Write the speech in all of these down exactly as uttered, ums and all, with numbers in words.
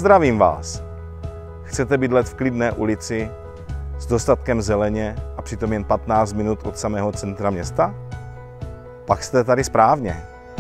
Zdravím vás! Chcete bydlet v klidné ulici s dostatkem zeleně a přitom jen patnáct minut od samého centra města? Pak jste tady správně.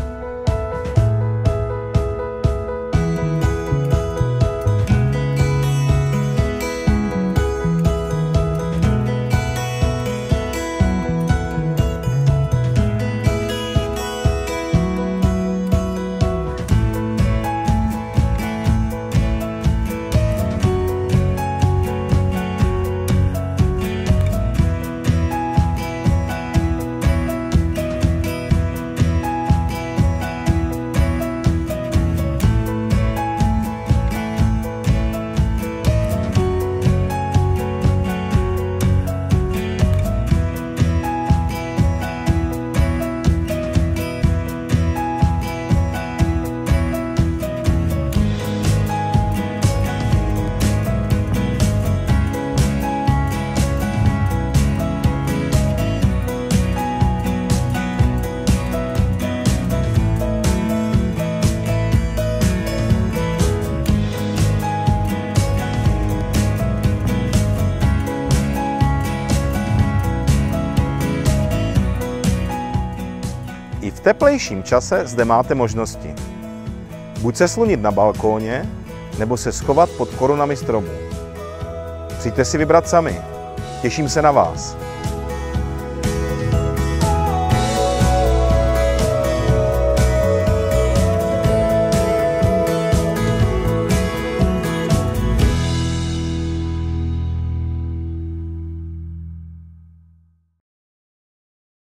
I v teplejším čase zde máte možnosti. Buď se slunit na balkóně, nebo se schovat pod korunami stromů. Přijďte si vybrat sami. Těším se na vás.